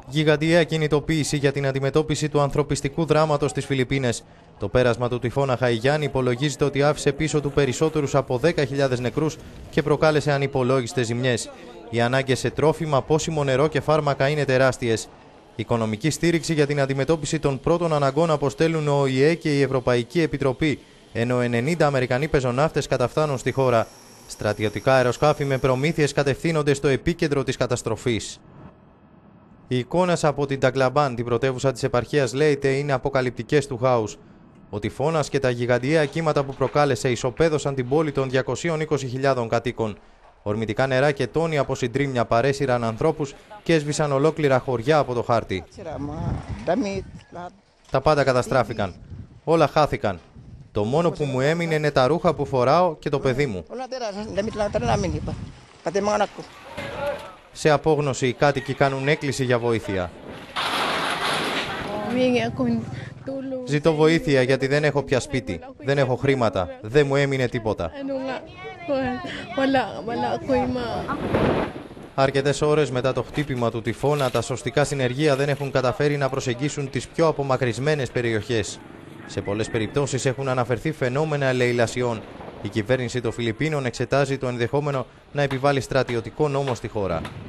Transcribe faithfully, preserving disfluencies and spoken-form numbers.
Γιγαντιαία κινητοποίηση για την αντιμετώπιση του ανθρωπιστικού δράματος στις Φιλιππίνες. Το πέρασμα του τυφώνα Χαϊγιάν υπολογίζεται ότι άφησε πίσω του περισσότερους από δέκα χιλιάδες νεκρούς και προκάλεσε ανυπολόγιστες ζημιές. Οι ανάγκες σε τρόφιμα, πόσιμο νερό και φάρμακα είναι τεράστιες. Οικονομική στήριξη για την αντιμετώπιση των πρώτων αναγκών αποστέλουν ο Ο Η Ε και η Ευρωπαϊκή Επιτροπή, ενώ ενενήντα Αμερικανοί πεζοναύτες καταφθάνουν στη χώρα. Στρατιωτικά αεροσκάφη με προμήθειες κατευθύνονται στο επίκεντρο της καταστροφής. Οι εικόνες από την Ταγκλαμπάν, την πρωτεύουσα της επαρχίας Λέιτε, είναι αποκαλυπτικές του χάους. Ο τυφώνας και τα γιγαντιαία κύματα που προκάλεσε ισοπαίδωσαν την πόλη των διακοσίων είκοσι χιλιάδων κατοίκων. Ορμητικά νερά και τόνοι από συντρίμμια παρέσυραν ανθρώπους και έσβησαν ολόκληρα χωριά από το χάρτη. Τα πάντα καταστράφηκαν. Όλα χάθηκαν. Το μόνο που μου έμεινε είναι τα ρούχα που φοράω και το παιδί μου. Σε απόγνωση, οι κάτοικοι κάνουν έκκληση για βοήθεια. Ζητώ βοήθεια γιατί δεν έχω πια σπίτι, δεν έχω χρήματα, δεν μου έμεινε τίποτα. Αρκετές ώρες μετά το χτύπημα του τυφώνα, τα σωστικά συνεργεία δεν έχουν καταφέρει να προσεγγίσουν τις πιο απομακρυσμένες περιοχές. Σε πολλές περιπτώσεις έχουν αναφερθεί φαινόμενα ελεηλασιών. Η κυβέρνηση των Φιλιππίνων εξετάζει το ενδεχόμενο να επιβάλλει στρατιωτικό νόμο στη χώρα.